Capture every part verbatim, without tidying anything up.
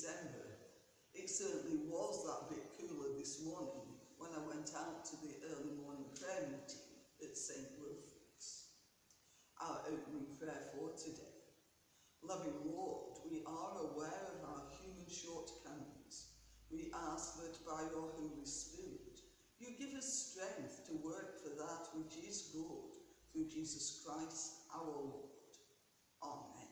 December. It certainly was that bit cooler this morning when I went out to the early morning prayer meeting at Saint Wilfrid's. Our opening prayer for today. Loving Lord, we are aware of our human shortcomings. We ask that by your Holy Spirit, you give us strength to work for that which is good through Jesus Christ our Lord. Amen.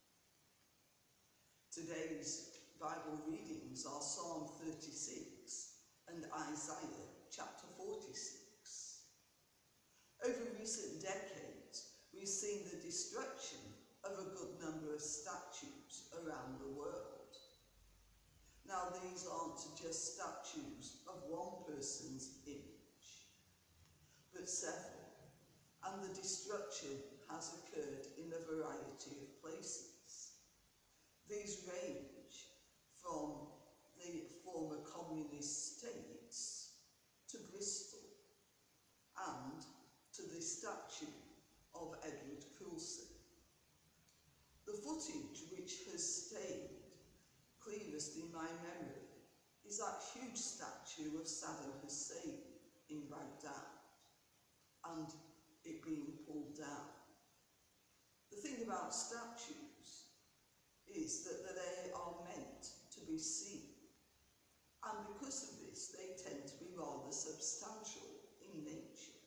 Today's Bible readings are Psalm thirty-six and Isaiah chapter forty-six. Over recent decades, we've seen the destruction of a good number of statues around the world. Now, these aren't just statues of one person's image, but several, and the destruction has occurred in a variety of places. These range from the former communist states to Bristol and to the statue of Edward Coulson. The footage which has stayed clearest in my memory is that huge statue of Saddam Hussein in Baghdad and it being pulled down. The thing about statues is that they are meant to be seen, and because of this they tend to be rather substantial in nature.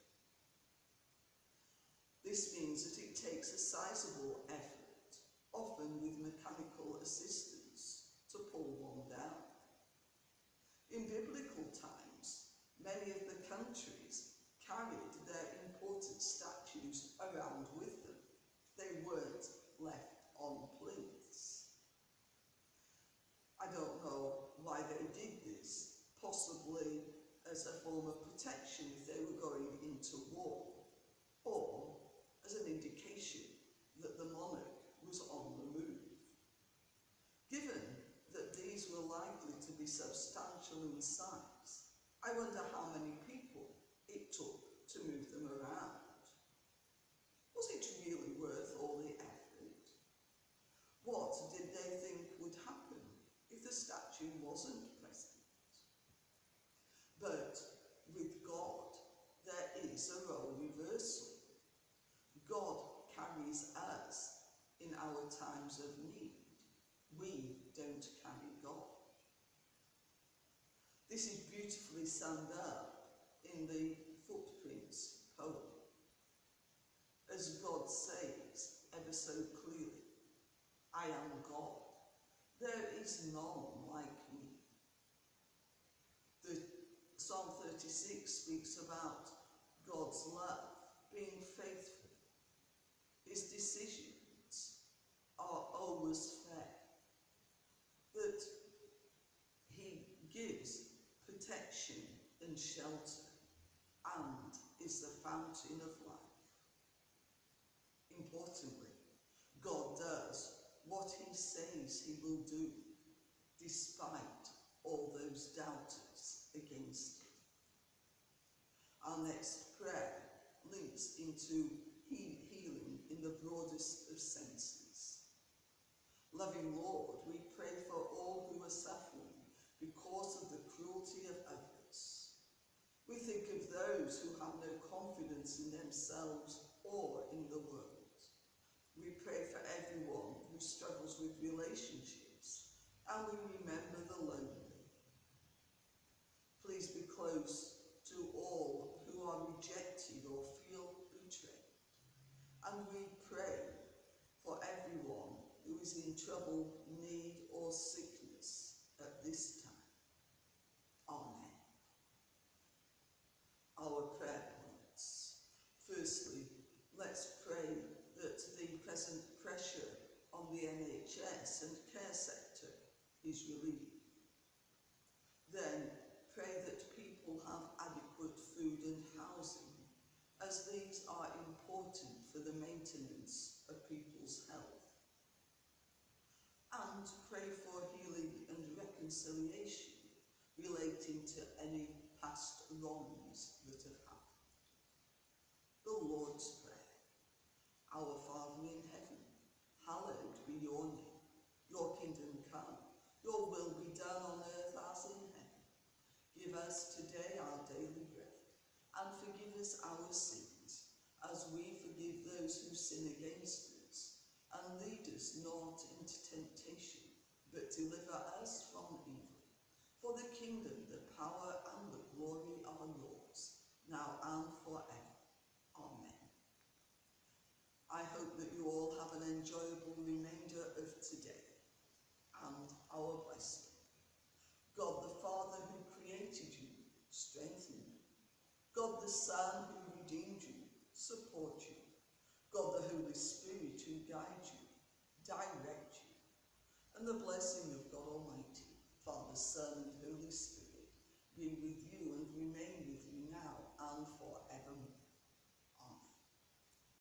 This means that it takes a sizable effort, often with mechanical assistance, to pull one down. In biblical times, many of the countries carried their important statues around with them. They weren't left on plinths. I don't know why they did this, possibly as a form of protection if they were going into war, or as an indication that the monarch was on the move. Given that these were likely to be substantial in size, I wonder how many people it took to move them around. Was it really worth all the effort? What did they think would happen if the statue wasn't present? But with God, there is a role reversal. God carries us in our times of need. We don't carry God. This is beautifully summed up in the Footprints poem. As God says ever so clearly, I am God. There is none like me. The Psalm thirty-six speaks about God's love being faithful. His decisions are always fair. That he gives protection and shelter and is the fountain of life. Importantly, God does what he says he will do, despite all those doubters against him. Our next prayer links into he healing in the broadest of senses. Loving Lord, we pray for all who are suffering because of the cruelty of others. We think of those who have no confidence in themselves or in the world. We pray for everyone who struggles with relationships, and we remember the lonely. Please be close to all who are rejected or feel betrayed. And we pray for everyone who is in trouble, need, or sickness at this time. Amen. Our prayer points. Firstly, let's pray that the present pressure on the N H S and care sector is relieved. Then pray that people have adequate food and housing, as these are important for the maintenance of people's health. And pray for healing and reconciliation relating to any past wrongs that have happened. The Lord's Prayer. Our Father in heaven, hallowed be your name. Your kingdom come, your will us our sins, as we forgive those who sin against us. And lead us not into temptation, but deliver us from evil. For the kingdom, the power, and the glory are yours, now and forever. Amen. I hope that you all have an enjoyable remainder of today, and our blessing. God the Father who created you, strengthen you. God the Son who redeemed you, support you. God the Holy Spirit who guides you, direct you. And the blessing of God Almighty, Father, Son,